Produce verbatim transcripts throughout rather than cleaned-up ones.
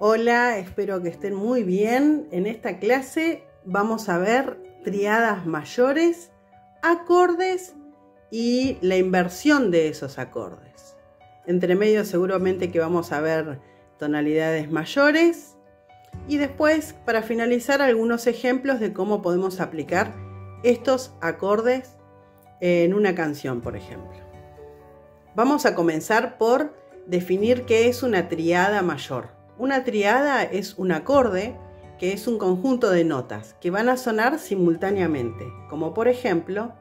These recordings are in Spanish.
Hola, espero que estén muy bien. En esta clase vamos a ver tríadas mayores, acordes y la inversión de esos acordes. Entre medio seguramente que vamos a ver tonalidades mayores y después, para finalizar, algunos ejemplos de cómo podemos aplicar estos acordes en una canción, por ejemplo. Vamos a comenzar por definir qué es una tríada mayor. Una tríada es un acorde que es un conjunto de notas que van a sonar simultáneamente, como por ejemplo,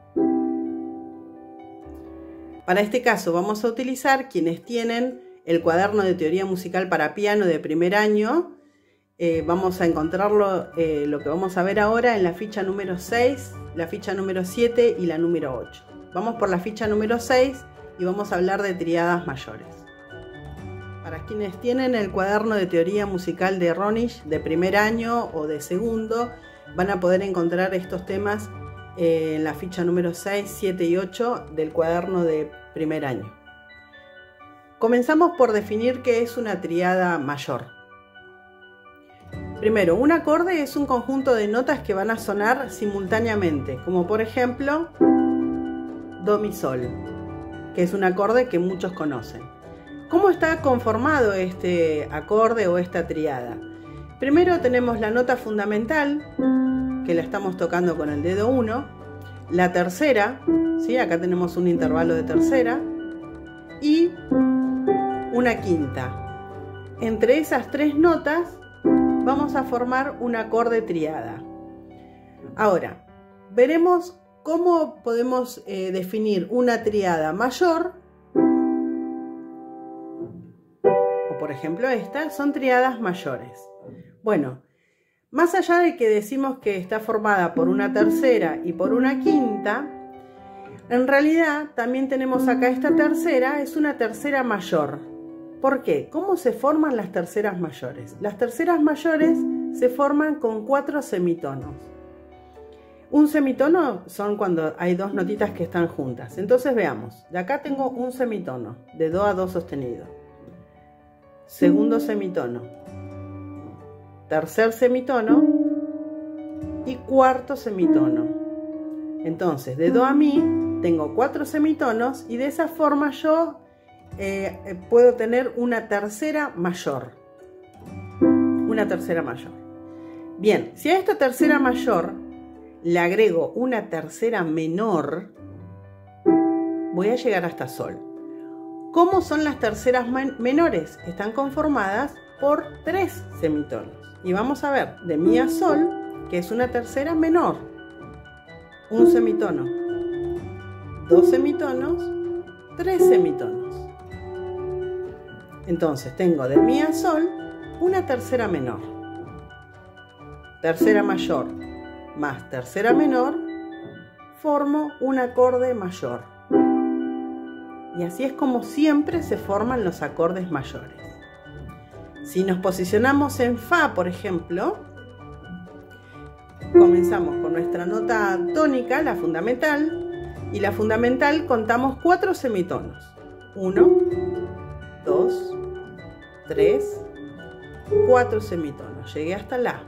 para este caso vamos a utilizar quienes tienen el cuaderno de teoría musical para piano de primer año. Eh, vamos a encontrarlo, eh, lo que vamos a ver ahora, en la ficha número seis, la ficha número siete y la número ocho. Vamos por la ficha número seis y vamos a hablar de tríadas mayores. Para quienes tienen el cuaderno de teoría musical de Ronish de primer año o de segundo, van a poder encontrar estos temas en la ficha número seis, siete y ocho del cuaderno de primer año. Comenzamos por definir qué es una tríada mayor. Primero, un acorde es un conjunto de notas que van a sonar simultáneamente, como por ejemplo Do, Mi, Sol, que es un acorde que muchos conocen. ¿Cómo está conformado este acorde o esta tríada? Primero tenemos la nota fundamental, que la estamos tocando con el dedo uno, la tercera, ¿sí? Acá tenemos un intervalo de tercera, y una quinta. Entre esas tres notas vamos a formar un acorde tríada. Ahora, veremos cómo podemos eh, definir una tríada mayor. Por ejemplo, estas son tríadas mayores. Bueno, más allá de que decimos que está formada por una tercera y por una quinta, en realidad también tenemos acá esta tercera, es una tercera mayor. ¿Por qué? ¿Cómo se forman las terceras mayores? Las terceras mayores se forman con cuatro semitonos. Un semitono son cuando hay dos notitas que están juntas. Entonces veamos, de acá tengo un semitono, de do a do sostenido. Segundo semitono, tercer semitono y cuarto semitono. Entonces, de do a mi tengo cuatro semitonos y de esa forma yo eh, puedo tener una tercera mayor. Una tercera mayor. Bien, si a esta tercera mayor le agrego una tercera menor, voy a llegar hasta sol. ¿Cómo son las terceras menores? Están conformadas por tres semitonos. Y vamos a ver, de mi a sol, que es una tercera menor. Un semitono, dos semitonos, tres semitonos. Entonces tengo de mi a sol una tercera menor. Tercera mayor más tercera menor, formo un acorde mayor. Y así es como siempre se forman los acordes mayores. Si nos posicionamos en Fa, por ejemplo, comenzamos con nuestra nota tónica, la fundamental, y la fundamental contamos cuatro semitonos. Uno, dos, tres, cuatro semitonos. Llegué hasta La.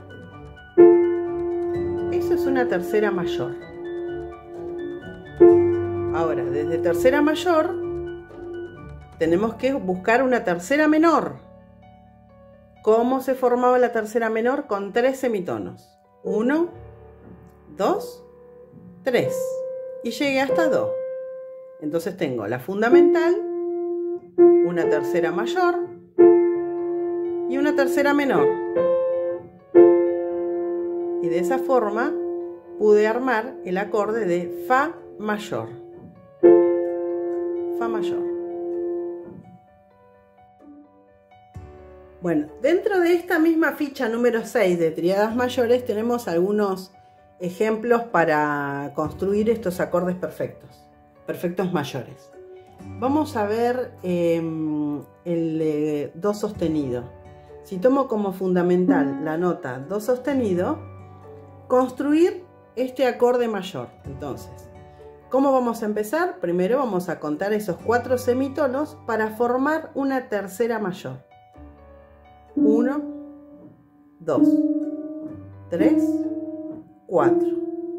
Eso es una tercera mayor. Ahora, desde tercera mayor tenemos que buscar una tercera menor. ¿Cómo se formaba la tercera menor? Con tres semitonos. Uno, dos, tres. Y llegué hasta do. Entonces tengo la fundamental, una tercera mayor y una tercera menor. Y de esa forma pude armar el acorde de Fa mayor. Fa mayor. Bueno, dentro de esta misma ficha número seis de tríadas mayores tenemos algunos ejemplos para construir estos acordes perfectos, perfectos mayores. Vamos a ver eh, el eh, do sostenido. Si tomo como fundamental la nota do sostenido, construir este acorde mayor. Entonces, ¿cómo vamos a empezar? Primero vamos a contar esos cuatro semitonos para formar una tercera mayor. uno, dos, tres, cuatro.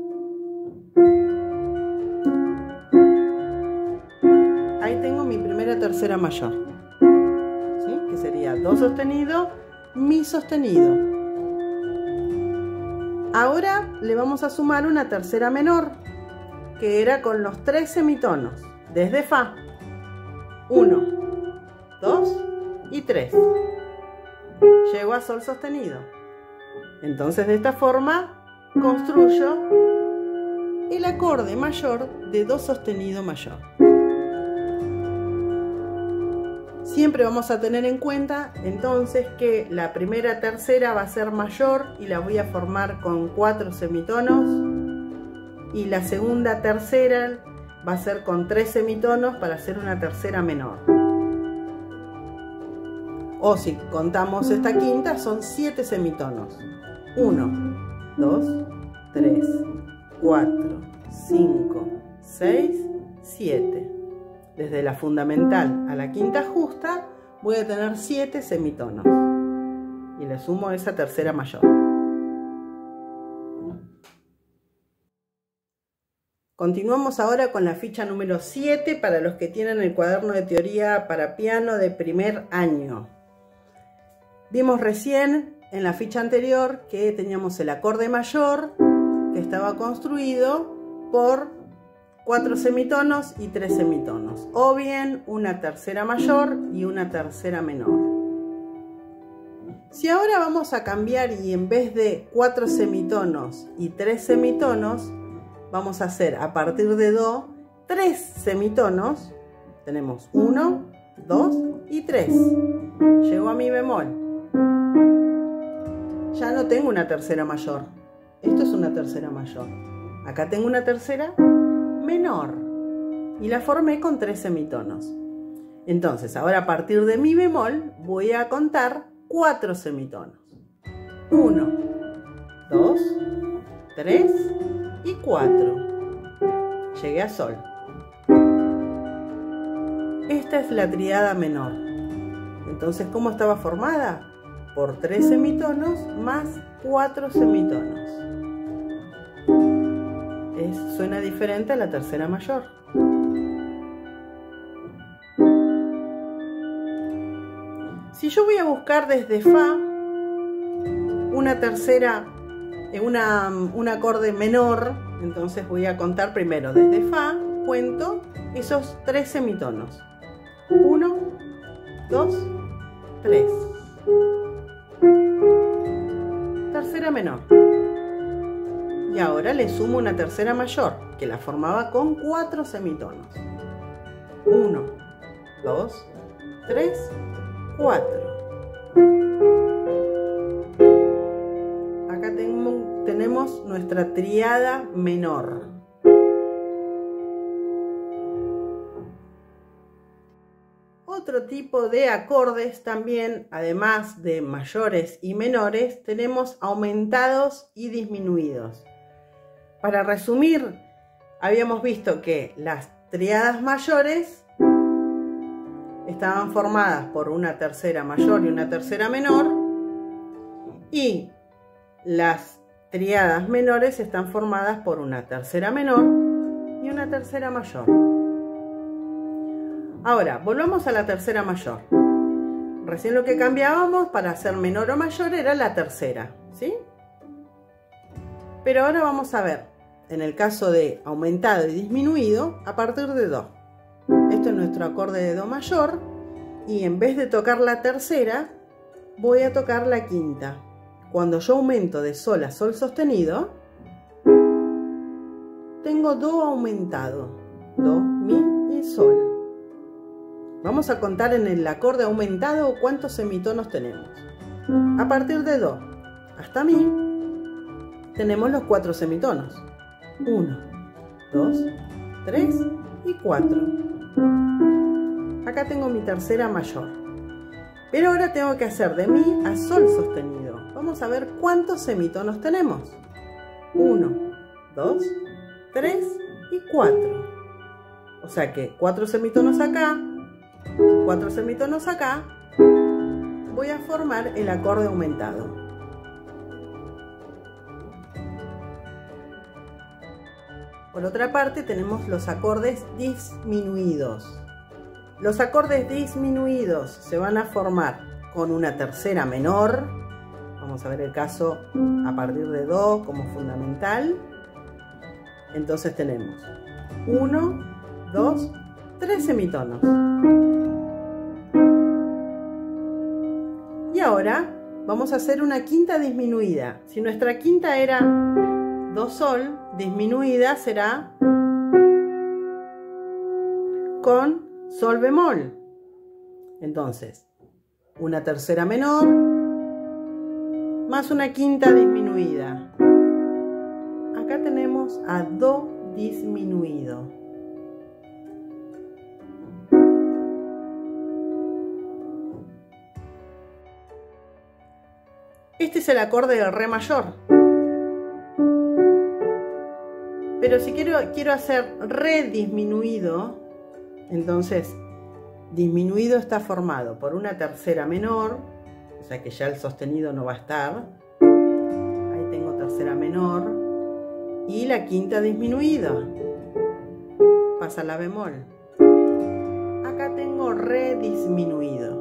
Ahí tengo mi primera tercera mayor, ¿sí? Que sería do sostenido, mi sostenido. Ahora le vamos a sumar una tercera menor, que era con los tres semitonos, desde fa. uno, dos y tres. Llego a sol sostenido. Entonces de esta forma construyo el acorde mayor de do sostenido mayor. Siempre vamos a tener en cuenta entonces que la primera tercera va a ser mayor y la voy a formar con cuatro semitonos, y la segunda tercera va a ser con tres semitonos para hacer una tercera menor. O si contamos esta quinta, son siete semitonos. uno, dos, tres, cuatro, cinco, seis, siete. Desde la fundamental a la quinta justa voy a tener siete semitonos. Y le sumo esa tercera mayor. Continuamos ahora con la ficha número siete para los que tienen el cuaderno de teoría para piano de primer año. Vimos recién en la ficha anterior que teníamos el acorde mayor, que estaba construido por cuatro semitonos y tres semitonos, o bien una tercera mayor y una tercera menor. Si ahora vamos a cambiar y en vez de cuatro semitonos y tres semitonos, vamos a hacer a partir de do tres semitonos, tenemos uno, dos y tres. Llego a mi bemol. Ya no tengo una tercera mayor. Esto es una tercera mayor. Acá tengo una tercera menor. Y la formé con tres semitonos. Entonces, ahora a partir de mi bemol voy a contar cuatro semitonos. uno, dos, tres y cuatro. Llegué a sol. Esta es la tríada menor. Entonces, ¿cómo estaba formada? Por tres semitonos más cuatro semitonos. Es, suena diferente a la tercera mayor. Si yo voy a buscar desde fa una tercera, una, un acorde menor, entonces voy a contar primero desde fa, cuento esos tres semitonos. uno, dos, tres. Tercera menor. Y ahora le sumo una tercera mayor, que la formaba con cuatro semitonos. uno, dos, tres, cuatro. Acá tenemos, tenemos nuestra tríada menor. Otro tipo de acordes también, además de mayores y menores, tenemos aumentados y disminuidos. Para resumir, habíamos visto que las tríadas mayores estaban formadas por una tercera mayor y una tercera menor, y las tríadas menores están formadas por una tercera menor y una tercera mayor. Ahora, volvamos a la tercera mayor. Recién lo que cambiábamos para hacer menor o mayor era la tercera, ¿sí? Pero ahora vamos a ver, en el caso de aumentado y disminuido, a partir de do. Esto es nuestro acorde de do mayor, y en vez de tocar la tercera, voy a tocar la quinta. Cuando yo aumento de sol a sol sostenido, tengo do aumentado, do, mi y sol. Vamos a contar en el acorde aumentado cuántos semitonos tenemos. A partir de do hasta mi tenemos los cuatro semitonos. uno, dos, tres y cuatro. Acá tengo mi tercera mayor. Pero ahora tengo que hacer de mi a sol sostenido. Vamos a ver cuántos semitonos tenemos. uno, dos, tres y cuatro. O sea que cuatro semitonos acá, cuatro semitonos acá, voy a formar el acorde aumentado. Por otra parte tenemos los acordes disminuidos. Los acordes disminuidos se van a formar con una tercera menor. Vamos a ver el caso a partir de Do como fundamental. Entonces tenemos uno, dos, tres semitonos. Y ahora vamos a hacer una quinta disminuida. Si nuestra quinta era Do Sol, disminuida será con Sol bemol. Entonces, una tercera menor más una quinta disminuida. Acá tenemos a Do disminuido. Este es el acorde del Re mayor. Pero si quiero, quiero hacer Re disminuido, entonces disminuido está formado por una tercera menor, o sea que ya el sostenido no va a estar. Ahí tengo tercera menor y la quinta disminuida. Pasa la bemol. Acá tengo Re disminuido.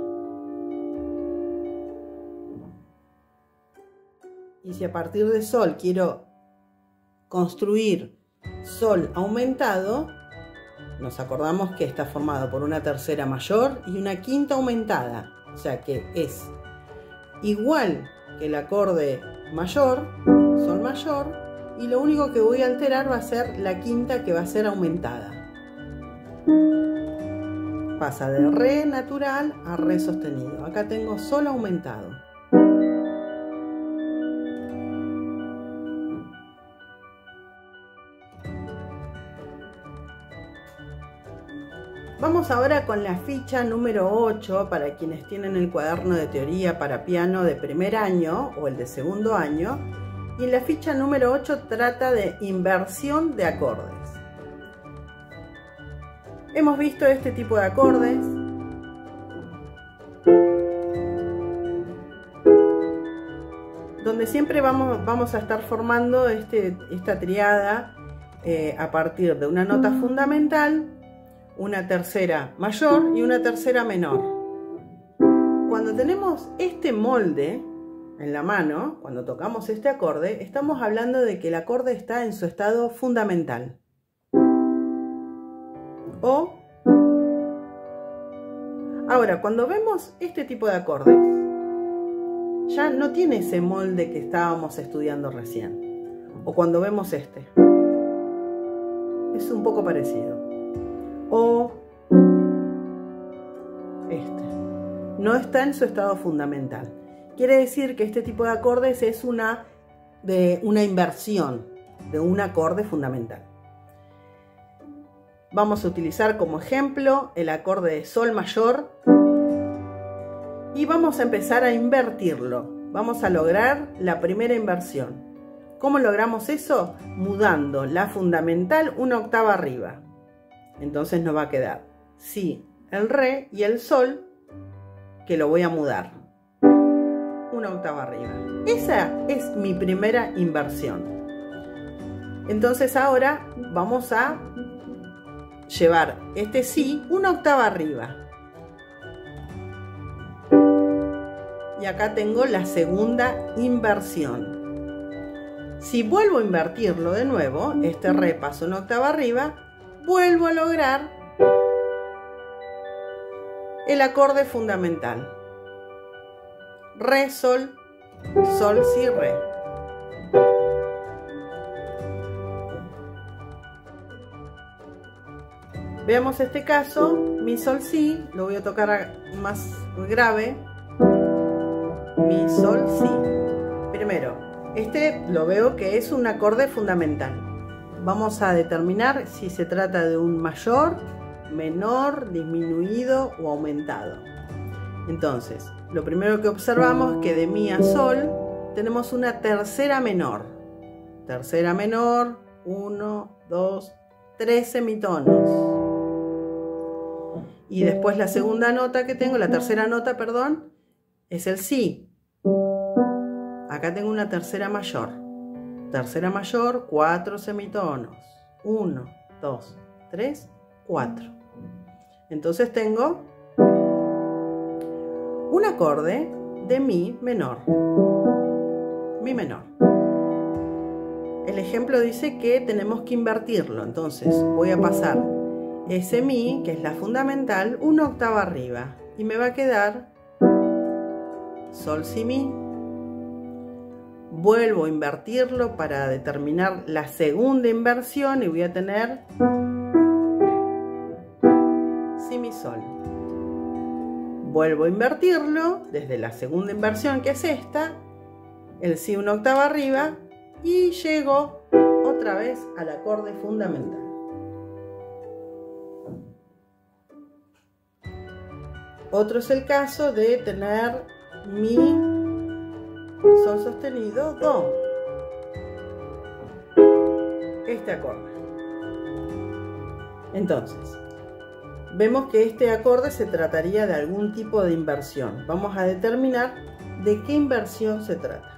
Y si a partir de Sol quiero construir Sol aumentado, nos acordamos que está formado por una tercera mayor y una quinta aumentada. O sea que es igual que el acorde mayor, Sol mayor, y lo único que voy a alterar va a ser la quinta, que va a ser aumentada. Pasa de Re natural a Re sostenido. Acá tengo Sol aumentado. Vamos ahora con la ficha número ocho para quienes tienen el cuaderno de teoría para piano de primer año o el de segundo año. Y en la ficha número ocho trata de inversión de acordes. Hemos visto este tipo de acordes. Donde siempre vamos, vamos a estar formando este, esta triada eh, a partir de una nota fundamental, una tercera mayor y una tercera menor. Cuando tenemos este molde en la mano, cuando tocamos este acorde, estamos hablando de que el acorde está en su estado fundamental. O ahora, cuando vemos este tipo de acordes, ya no tiene ese molde que estábamos estudiando recién. O cuando vemos este, es un poco parecido. O este no está en su estado fundamental. Quiere decir que este tipo de acordes es una, de una inversión de un acorde fundamental. Vamos a utilizar como ejemplo el acorde de Sol mayor y vamos a empezar a invertirlo. Vamos a lograr la primera inversión. ¿Cómo logramos eso? Mudando la fundamental una octava arriba. Entonces nos va a quedar Si, el Re y el Sol, que lo voy a mudar una octava arriba. Esa es mi primera inversión. Entonces ahora vamos a llevar este Si una octava arriba. Y acá tengo la segunda inversión. Si vuelvo a invertirlo de nuevo, este Re pasa una octava arriba, vuelvo a lograr el acorde fundamental. Re, Sol, Sol, Si, Re. Veamos este caso, Mi, Sol, Si, lo voy a tocar más grave. Mi, Sol, Si. Primero, este lo veo que es un acorde fundamental. Vamos a determinar si se trata de un mayor, menor, disminuido o aumentado. Entonces, lo primero que observamos es que de Mi a Sol tenemos una tercera menor. Tercera menor, uno, dos, tres semitonos. Y después la segunda nota que tengo, la tercera nota, perdón, es el Si. Acá tengo una tercera mayor. Tercera mayor, cuatro semitonos. uno, dos, tres, cuatro. Entonces tengo un acorde de mi menor. Mi menor. El ejemplo dice que tenemos que invertirlo. Entonces voy a pasar ese mi, que es la fundamental, una octava arriba. Y me va a quedar sol, si, mi. Vuelvo a invertirlo para determinar la segunda inversión y voy a tener si, mi, sol. Vuelvo a invertirlo desde la segunda inversión, que es esta, el si una octava arriba, y llego otra vez al acorde fundamental. Otro es el caso de tener mi, sol sostenido, do. Este acorde. Entonces, vemos que este acorde se trataría de algún tipo de inversión. Vamos a determinar de qué inversión se trata.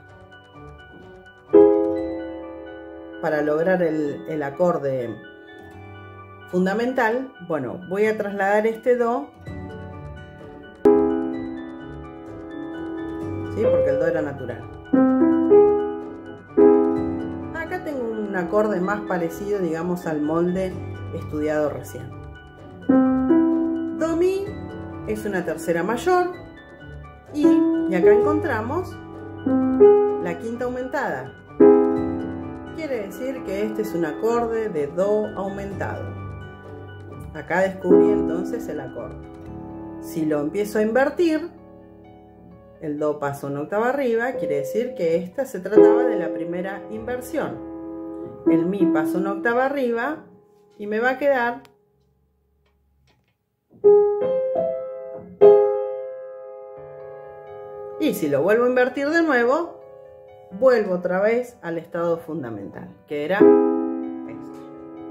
Para lograr el, el acorde fundamental, bueno, voy a trasladar este do, ¿sí? Porque el do era natural. Acá tengo un acorde más parecido, digamos, al molde estudiado recién. Do, mi es una tercera mayor y, y acá encontramos la quinta aumentada. Quiere decir que este es un acorde de do aumentado. Acá descubrí entonces el acorde. Si lo empiezo a invertir, el do pasa una octava arriba, quiere decir que esta se trataba de la primera inversión. El mi pasa una octava arriba y me va a quedar y si lo vuelvo a invertir de nuevo, vuelvo otra vez al estado fundamental, que era este.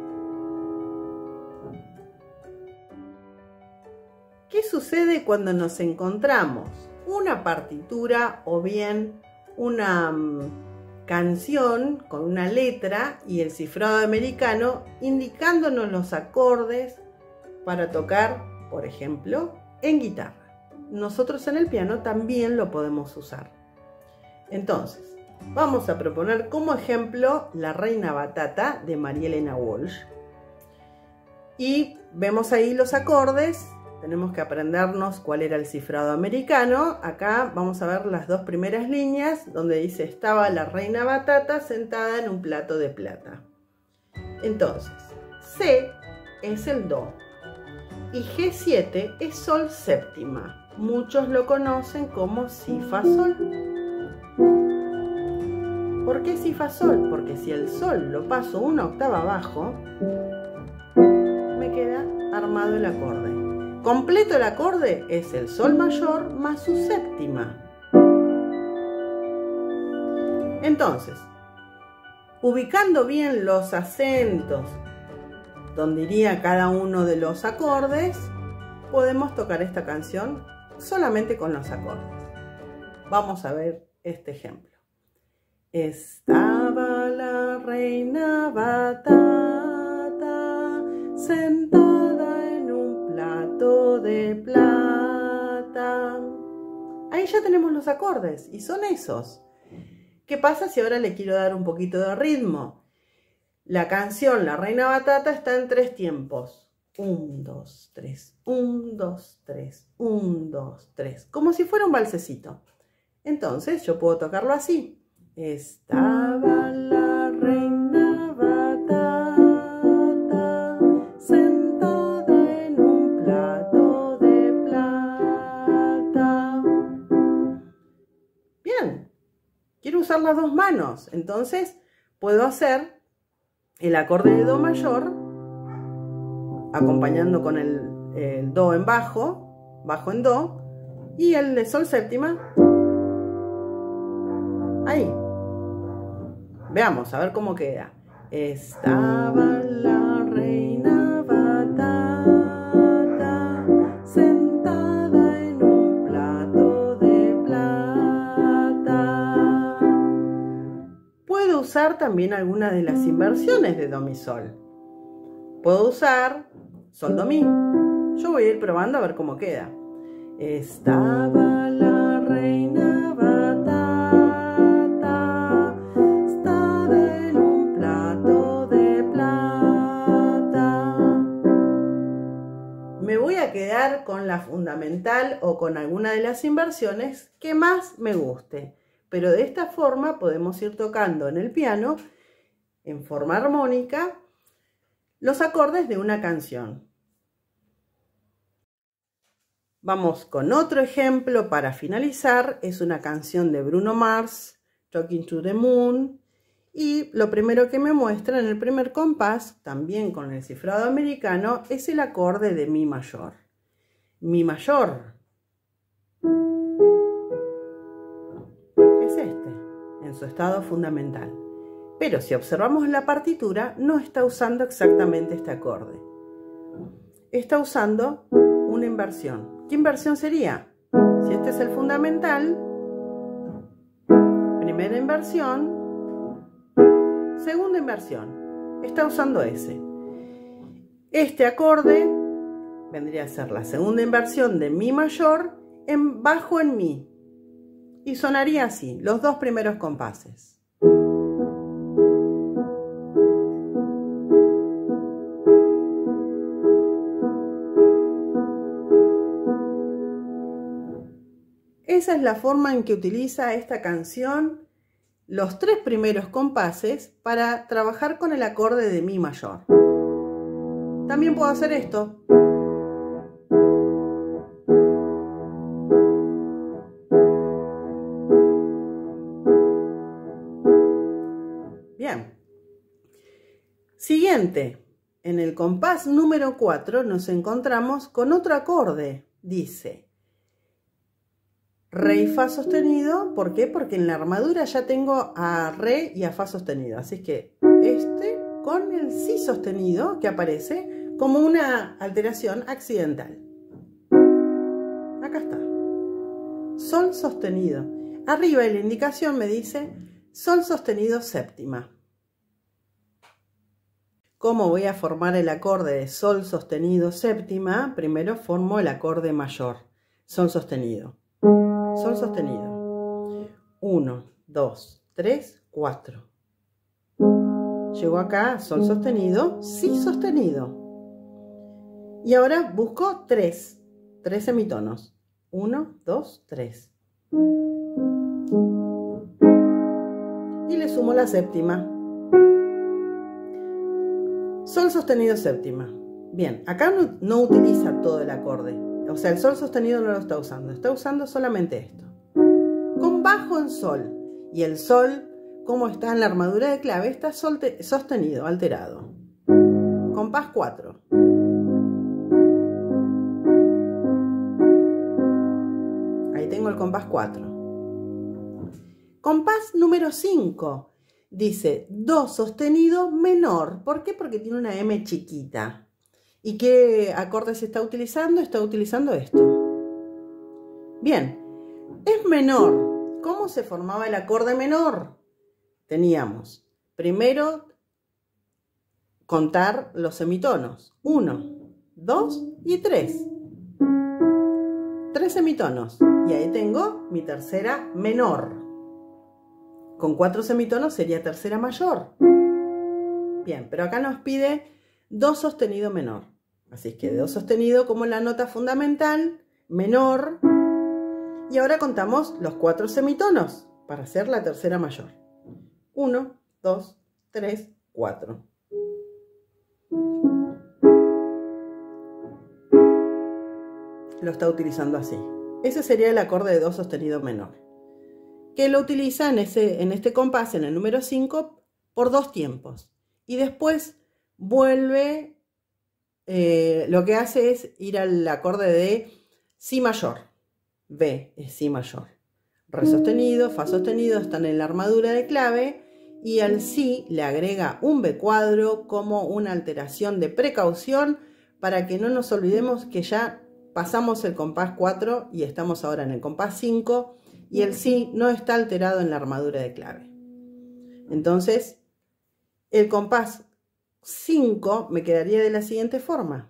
¿Qué sucede cuando nos encontramos una partitura o bien una um, canción con una letra y el cifrado americano indicándonos los acordes para tocar, por ejemplo, en guitarra? Nosotros en el piano también lo podemos usar. Entonces, vamos a proponer como ejemplo La Reina Batata de María Elena Walsh. Y vemos ahí los acordes. Tenemos que aprendernos cuál era el cifrado americano. Acá vamos a ver las dos primeras líneas donde dice: estaba la reina batata sentada en un plato de plata. Entonces, C es el do y G siete es sol séptima. Muchos lo conocen como si, fa, sol. ¿Por qué si, fa, sol? Porque si el sol lo paso una octava abajo, me queda armado el acorde. Completo el acorde es el sol mayor más su séptima. Entonces, ubicando bien los acentos donde iría cada uno de los acordes, podemos tocar esta canción solamente con los acordes. Vamos a ver este ejemplo. Estaba la reina batata sentada en un plato de plata. Ahí ya tenemos los acordes y son esos. ¿Qué pasa si ahora le quiero dar un poquito de ritmo? La canción La Reina Batata está en tres tiempos. Un, dos, tres, un, dos, tres, un, dos, tres. Como si fuera un valsecito. Entonces yo puedo tocarlo así. Estaba la reina batata sentada en un plato de plata. Bien, quiero usar las dos manos, entonces puedo hacer el acorde de do mayor acompañando con el, el do en bajo, bajo en do, y el de sol séptima ahí. Veamos, a ver cómo queda. Estaba la reina batata sentada en un plato de plata. Puedo usar también alguna de las inversiones de do mi sol. puedo usar sol, do, mi. Yo voy a ir probando a ver cómo queda. Estaba la reina batata, estaba en un plato de plata. Me voy a quedar con la fundamental o con alguna de las inversiones que más me guste. Pero de esta forma podemos ir tocando en el piano, en forma armónica, los acordes de una canción. Vamos con otro ejemplo para finalizar. Es una canción de Bruno Mars, Talking to the Moon. Y lo primero que me muestra en el primer compás, también con el cifrado americano, es el acorde de mi mayor. Mi mayor es este, en su estado fundamental. Pero si observamos la partitura, no está usando exactamente este acorde. Está usando una inversión. ¿Qué inversión sería? Si este es el fundamental, primera inversión, segunda inversión. Está usando ese. Este acorde vendría a ser la segunda inversión de mi mayor en bajo en mi. Y sonaría así, los dos primeros compases. Esa es la forma en que utiliza esta canción los tres primeros compases para trabajar con el acorde de mi mayor. También puedo hacer esto. Bien. Siguiente. En el compás número cuatro nos encontramos con otro acorde. Dice re y fa sostenido. ¿Por qué? Porque en la armadura ya tengo a re y a fa sostenido. Así que este con el si sostenido que aparece como una alteración accidental. Acá está. Sol sostenido. Arriba en la indicación me dice sol sostenido séptima. ¿Cómo voy a formar el acorde de sol sostenido séptima? Primero formo el acorde mayor. Sol sostenido. Sol sostenido. uno, dos, tres, cuatro. Llego acá, sol sostenido, si sostenido. Y ahora busco tres. Tres semitonos. uno, dos, tres. Y le sumo la séptima. Sol sostenido séptima. Bien, acá no, no utiliza todo el acorde. O sea, el sol sostenido no lo está usando. Está usando solamente esto. Con bajo en sol. Y el sol, como está en la armadura de clave, está sostenido, alterado. Compás cuatro. Ahí tengo el compás cuatro. Compás número cinco. Dice do sostenido menor. ¿Por qué? Porque tiene una M chiquita. ¿Y qué acorde se está utilizando? Está utilizando esto. Bien, es menor. ¿Cómo se formaba el acorde menor? Teníamos primero contar los semitonos. uno, dos y tres. Tres semitonos. Y ahí tengo mi tercera menor. Con cuatro semitonos sería tercera mayor. Bien, pero acá nos pide do sostenido menor. Así es que do sostenido como la nota fundamental, menor. Y ahora contamos los cuatro semitonos para hacer la tercera mayor. uno, dos, tres, cuatro. Lo está utilizando así. Ese sería el acorde de do sostenido menor, que lo utiliza en, ese, en este compás, en el número cinco, por dos tiempos. Y después vuelve, eh, lo que hace es ir al acorde de si mayor. B es si mayor. Re sostenido, fa sostenido están en la armadura de clave y al si le agrega un be cuadro como una alteración de precaución para que no nos olvidemos que ya pasamos el compás cuatro y estamos ahora en el compás cinco y el si no está alterado en la armadura de clave. Entonces, el compás cinco me quedaría de la siguiente forma.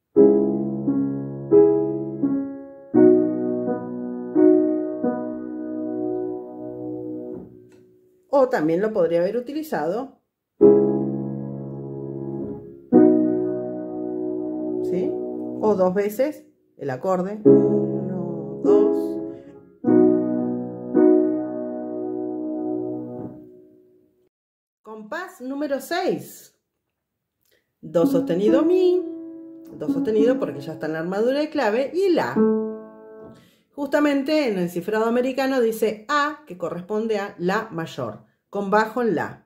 O también lo podría haber utilizado, ¿sí? O dos veces el acorde. Uno, dos. Compás número seis. Do sostenido mi. Do sostenido porque ya está en la armadura de clave. Y la. Justamente en el cifrado americano dice A, que corresponde a la mayor, con bajo en la.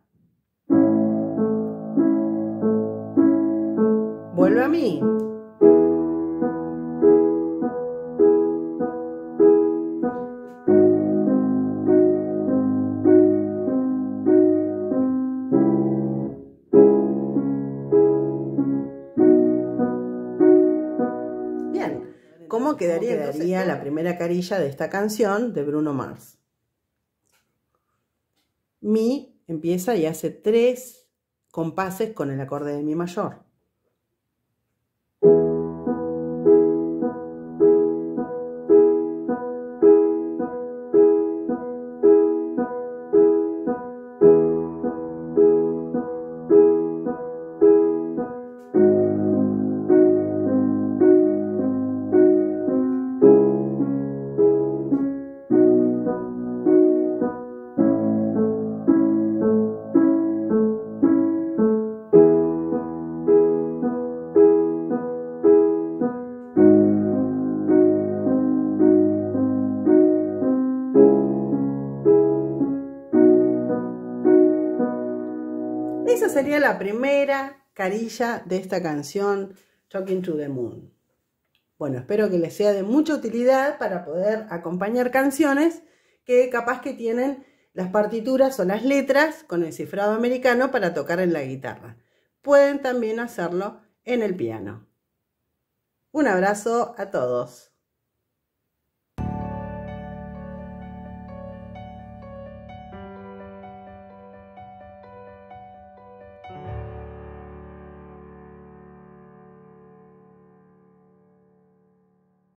Vuelve a mi. Bien, ¿cómo quedaría, ¿Cómo quedaría la primera carilla de esta canción de Bruno Mars? Mi empieza y hace tres compases con el acorde de mi mayor. Esa sería la primera carilla de esta canción, Talking to the Moon. Bueno, espero que les sea de mucha utilidad para poder acompañar canciones que capaz que tienen las partituras o las letras con el cifrado americano para tocar en la guitarra. Pueden también hacerlo en el piano. Un abrazo a todos.